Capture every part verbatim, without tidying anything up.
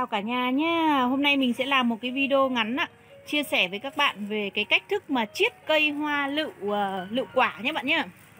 chào cả nhà nhé. Hôm nay mình sẽ làm một cái video ngắn ạ, chia sẻ với các bạn về cái cách thức mà chiết cây hoa lựu uh, lựu quả nhé bạn nhé.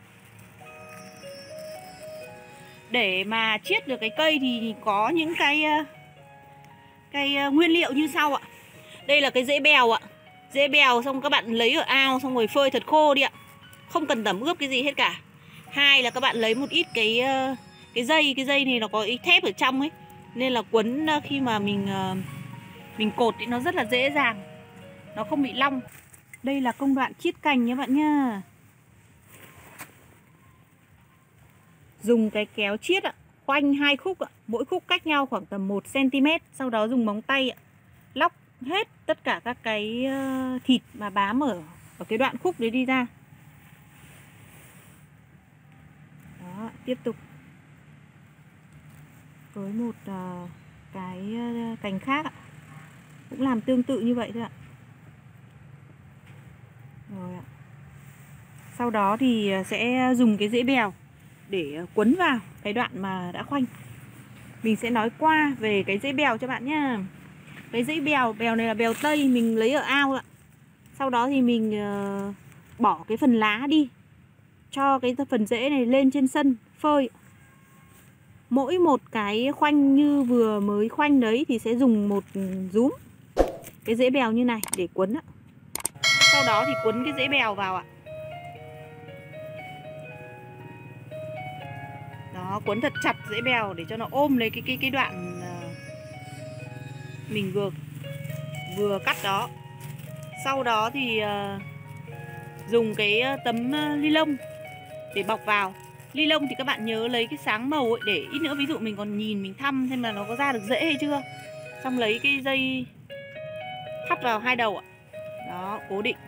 Để mà chiết được cái cây thì có những cái uh, cái uh, nguyên liệu như sau ạ. Đây là cái rễ bèo ạ. Rễ bèo xong các bạn lấy ở ao xong rồi phơi thật khô đi ạ. Không cần tẩm ướp cái gì hết cả. Hai là các bạn lấy một ít cái uh, cái dây, cái dây này nó có ít thép ở trong ấy, nên là quấn khi mà mình mình cột thì nó rất là dễ dàng, nó không bị long. Đây là công đoạn chiết cành nhé bạn nha. Dùng cái kéo chiết ạ, khoanh hai khúc ạ, mỗi khúc cách nhau khoảng tầm một xăng ti mét. Sau đó dùng móng tay ạ, lóc hết tất cả các cái thịt mà bám ở ở cái đoạn khúc đấy đi ra. Đó, tiếp tục với một uh, cái uh, cành khác ạ, cũng làm tương tự như vậy thôi ạ. Rồi ạ. Sau đó thì sẽ dùng cái rễ bèo để quấn vào cái đoạn mà đã khoanh. Mình sẽ nói qua về cái rễ bèo cho bạn nhá. Cái rễ bèo, bèo này là bèo Tây, mình lấy ở ao ạ. Sau đó thì mình uh, bỏ cái phần lá đi, cho cái phần rễ này lên trên sân phơi. Mỗi một cái khoanh như vừa mới khoanh đấy thì sẽ dùng một rúm cái rễ bèo như này để quấn ạ. Sau đó thì quấn cái rễ bèo vào ạ. Đó, quấn thật chặt rễ bèo để cho nó ôm lấy cái cái cái đoạn mình vừa vừa cắt đó. Sau đó thì uh, dùng cái tấm ni lông để bọc vào. Ni lông thì các bạn nhớ lấy cái sáng màu ấy, để ít nữa ví dụ mình còn nhìn mình thăm xem là nó có ra được rễ hay chưa. Xong lấy cái dây thắt vào hai đầu ạ. Đó, cố định.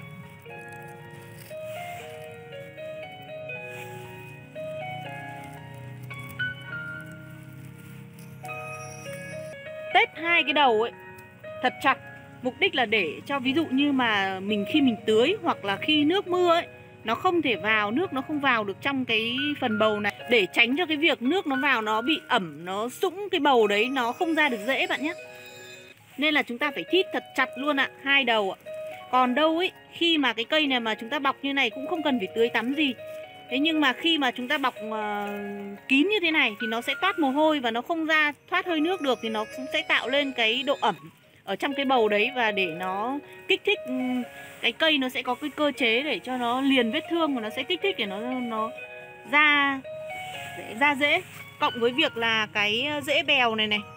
Tết hai cái đầu ấy thật chặt, mục đích là để cho ví dụ như mà mình khi mình tưới hoặc là khi nước mưa ấy, nó không thể vào, nước nó không vào được trong cái phần bầu này, để tránh cho cái việc nước nó vào nó bị ẩm, nó sũng cái bầu đấy, nó không ra được rễ bạn nhé. Nên là chúng ta phải thít thật chặt luôn ạ, hai đầu ạ. Còn đâu ấy, khi mà cái cây này mà chúng ta bọc như này cũng không cần phải tưới tắm gì. Thế nhưng mà khi mà chúng ta bọc uh, kín như thế này thì nó sẽ toát mồ hôi và nó không ra thoát hơi nước được, thì nó cũng sẽ tạo lên cái độ ẩm ở trong cái bầu đấy, và để nó kích thích um, cái cây nó sẽ có cái cơ chế để cho nó liền vết thương, và nó sẽ kích thích để nó nó ra ra rễ. Cộng với việc là cái rễ bèo này này,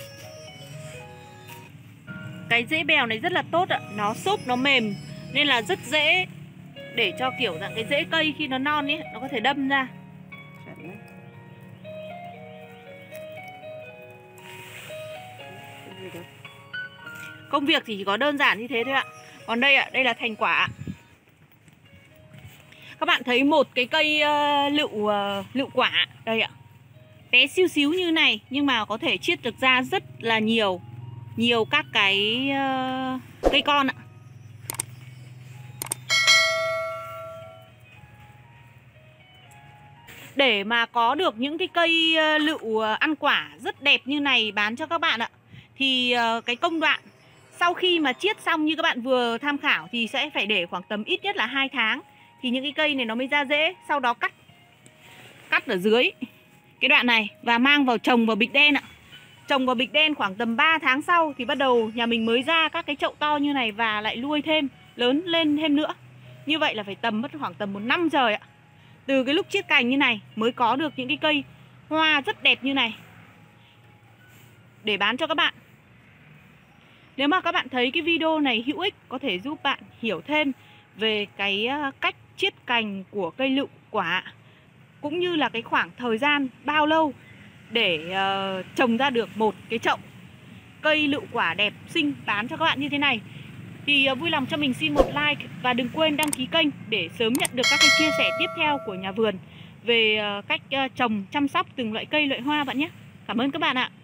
cái rễ bèo này rất là tốt ạ, nó xốp, nó mềm nên là rất dễ để cho kiểu dạng cái rễ cây khi nó non ấy nó có thể đâm ra. Công việc thì chỉ có đơn giản như thế thôi ạ. Còn đây ạ, đây là thành quả. Các bạn thấy một cái cây uh, lựu uh, lựu quả đây ạ, bé xíu xíu như này nhưng mà có thể chiết được ra rất là nhiều nhiều các cái uh, cây con ạ. Để mà có được những cái cây lựu ăn quả rất đẹp như này bán cho các bạn ạ, thì cái công đoạn sau khi mà chiết xong như các bạn vừa tham khảo thì sẽ phải để khoảng tầm ít nhất là hai tháng thì những cái cây này nó mới ra rễ. Sau đó cắt cắt ở dưới cái đoạn này và mang vào trồng vào bịch đen ạ. Trồng vào bịch đen khoảng tầm ba tháng sau thì bắt đầu nhà mình mới ra các cái chậu to như này và lại nuôi thêm, lớn lên thêm nữa. Như vậy là phải tầm mất khoảng tầm một năm trời ạ. Từ cái lúc chiết cành như này mới có được những cái cây hoa rất đẹp như này để bán cho các bạn. Nếu mà các bạn thấy cái video này hữu ích, có thể giúp bạn hiểu thêm về cái cách chiết cành của cây lựu quả, cũng như là cái khoảng thời gian bao lâu để uh, trồng ra được một cái chậu cây lựu quả đẹp xinh bán cho các bạn như thế này, thì uh, vui lòng cho mình xin một like và đừng quên đăng ký kênh để sớm nhận được các cái chia sẻ tiếp theo của nhà vườn về uh, cách uh, trồng chăm sóc từng loại cây loại hoa bạn nhé. Cảm ơn các bạn ạ.